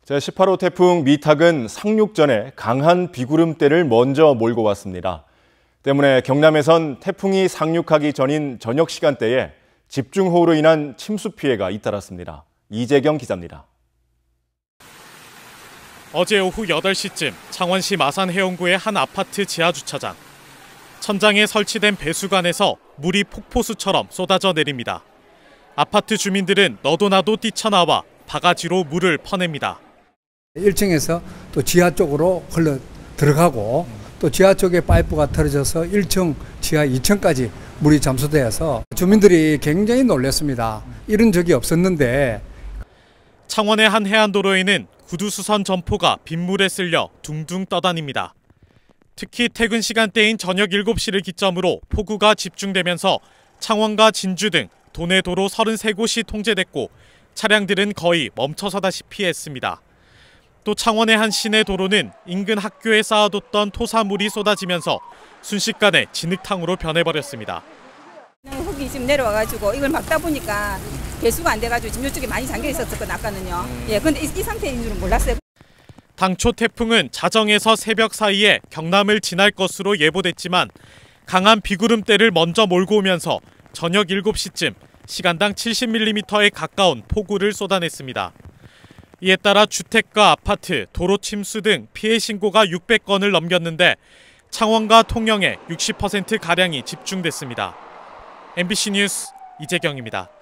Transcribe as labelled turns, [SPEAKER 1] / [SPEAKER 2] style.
[SPEAKER 1] 제18호 태풍 미탁은 상륙 전에 강한 비구름대를 먼저 몰고 왔습니다. 때문에 경남에선 태풍이 상륙하기 전인 저녁 시간대에 집중호우로 인한 침수 피해가 잇따랐습니다. 이재경 기자입니다.
[SPEAKER 2] 어제 오후 8시쯤 창원시 마산해운구의 한 아파트 지하주차장. 천장에 설치된 배수관에서 물이 폭포수처럼 쏟아져 내립니다. 아파트 주민들은 너도 나도 뛰쳐나와 바가지로 물을 퍼냅니다.
[SPEAKER 3] 1층에서 또 지하 쪽으로 흘러 들어가고 또 지하 쪽에 파이프가 틀어져서 1층, 지하 2층까지 물이 잠수되어서 주민들이 굉장히 놀랐습니다. 이런 적이 없었는데.
[SPEAKER 2] 창원의 한 해안도로에는 구두수선 점포가 빗물에 쓸려 둥둥 떠다닙니다. 특히 퇴근 시간대인 저녁 7시를 기점으로 폭우가 집중되면서 창원과 진주 등 도내 도로 33곳이 통제됐고 차량들은 거의 멈춰서다시피 했습니다. 또 창원의 한 시내 도로는 인근 학교에 쌓아뒀던 토사물이 쏟아지면서 순식간에 진흙탕으로 변해버렸습니다.
[SPEAKER 4] 흙이 지금 내려와가지고 이걸 막다 보니까 배수가 안 돼가지고 지금 이쪽에 많이 잠겨 있었거든요, 아까는요. 근데 이 상태인 줄은 몰랐어요.
[SPEAKER 2] 당초 태풍은 자정에서 새벽 사이에 경남을 지날 것으로 예보됐지만 강한 비구름대를 먼저 몰고 오면서 저녁 7시쯤 시간당 70mm에 가까운 폭우를 쏟아냈습니다. 이에 따라 주택과 아파트, 도로 침수 등 피해 신고가 600건을 넘겼는데 창원과 통영에 60%가량이 집중됐습니다. MBC 뉴스 이재경입니다.